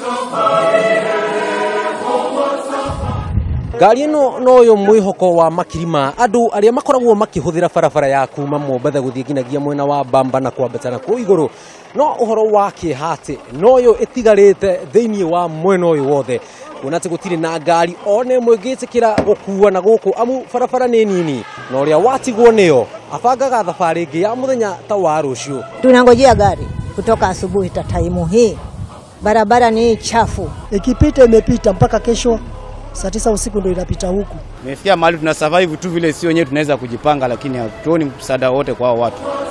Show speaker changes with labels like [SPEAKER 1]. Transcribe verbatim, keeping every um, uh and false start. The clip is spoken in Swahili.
[SPEAKER 1] Ngari no noyo mwihoko wa makirima andu aria makoragwo makihuthira barabara ya kuma Mombatha guthie nginagia mwena wa Bamba na kwambatana ku iguru no uhoro wa kihate noyo itigarite thiini wa mwena uyu wothe kuona ati gutire na ngari one mwegitikira gukua na guku amu barabara ni nini no uria watigwo niyo abangaga thabari ingi ya muthenya ta wa rucio.
[SPEAKER 2] Tunangojea gari kutoka asubuhi ta time hii, barabara ni chafu,
[SPEAKER 3] ikipita imepita mpaka kesho saa tisa usiku ndio inapita huku.
[SPEAKER 4] Tumefikia mahali tuna survive tu vile, sio wenyewe tunaweza kujipanga, lakini hatuoni msaada wote kwa watu.